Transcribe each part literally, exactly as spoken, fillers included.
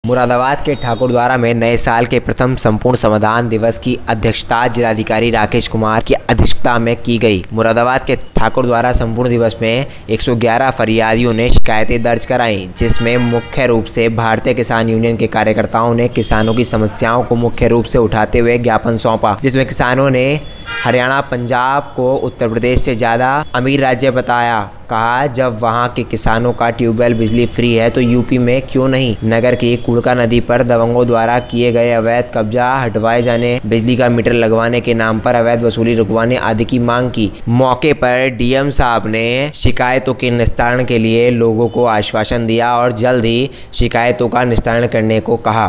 मुरादाबाद के ठाकुरद्वारा में नए साल के प्रथम संपूर्ण समाधान दिवस की अध्यक्षता जिलाधिकारी राकेश कुमार की अध्यक्षता में की गई। मुरादाबाद के ठाकुरद्वारा संपूर्ण दिवस में एक सौ ग्यारह फरियादियों ने शिकायतें दर्ज कराईं, जिसमें मुख्य रूप से भारतीय किसान यूनियन के कार्यकर्ताओं ने किसानों की समस्याओं को मुख्य रूप से उठाते हुए ज्ञापन सौंपा, जिसमें किसानों ने हरियाणा पंजाब को उत्तर प्रदेश से ज़्यादा अमीर राज्य बताया। कहा, जब वहां के किसानों का ट्यूबवेल बिजली फ्री है तो यूपी में क्यों नहीं। नगर की कुड़का नदी पर दबंगों द्वारा किए गए अवैध कब्जा हटवाए जाने, बिजली का मीटर लगवाने के नाम पर अवैध वसूली रुकवाने आदि की मांग की। मौके पर डीएम साहब ने शिकायतों के निस्तारण के लिए लोगों को आश्वासन दिया और जल्द ही शिकायतों का निस्तारण करने को कहा।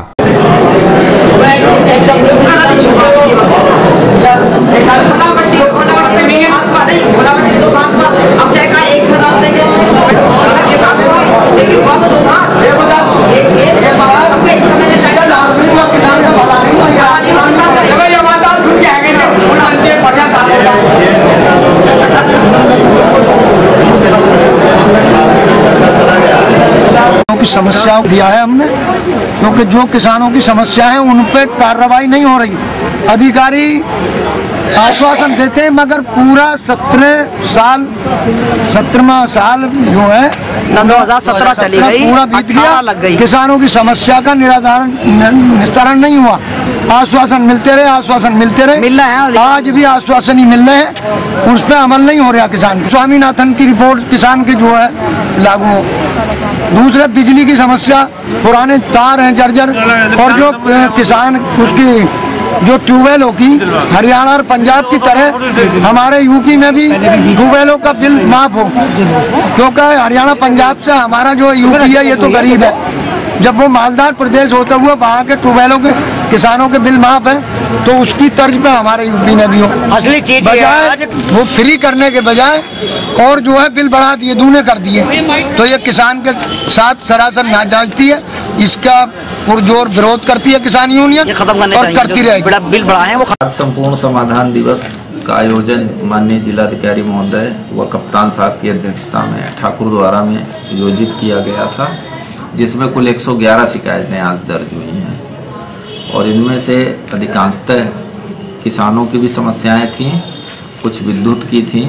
की समस्याओं दिया है हमने, क्योंकि जो किसानों की समस्या है उन पे कार्रवाई नहीं हो रही। अधिकारी आश्वासन देते हैं मगर पूरा सत्रह साल सत्रहवां साल जो है सन दो हज़ार सत्रह चली गई, पूरा बीत गया, लग गई। किसानों की समस्या का निराधारण निस्तारण नहीं हुआ। आश्वासन मिलते रहे आश्वासन मिलते रहे मिल रहे हैं, आज भी आश्वासन ही मिल रहे हैं, उस पर अमल नहीं हो रहा। किसान स्वामीनाथन की रिपोर्ट किसान की जो है लागू हो। दूसरे बिजली की समस्या, पुराने तार हैं जर्जर, और जो किसान उसकी जो ट्यूबवेलों की हरियाणा और पंजाब की तरह हमारे यूपी में भी ट्यूबवेलों का बिल माफ हो, क्योंकि हरियाणा पंजाब से हमारा जो यूपी है ये तो गरीब है। जब वो मालदार प्रदेश होता हुआ वहाँ के ट्यूबवेलों के किसानों के बिल माफ है, तो उसकी तर्ज पे हमारे यूपी में भी हो। असली चीज बजाय वो फ्री करने के बजाय और जो है बिल बढ़ा दिए, दूने कर दिए, तो ये किसान के साथ सरासर नाजायज़ी है। इसका पुरजोर विरोध करती है किसान यूनियन और करती रहेगी। बिल बढ़ा है वो। आज संपूर्ण समाधान दिवस का आयोजन माननीय जिलाधिकारी महोदय व कप्तान साहब की अध्यक्षता में ठाकुरद्वारा में आयोजित किया गया था, जिसमें कुल एक सौ ग्यारह शिकायतें आज दर्ज हुई हैं, और इनमें से अधिकांशतः किसानों की भी समस्याएं थीं, कुछ विद्युत की थीं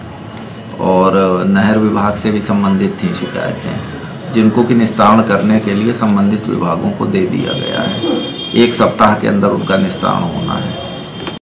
और नहर विभाग से भी संबंधित थीं शिकायतें, जिनको कि निस्तारण करने के लिए संबंधित विभागों को दे दिया गया है। एक सप्ताह के अंदर उनका निस्तारण होना है।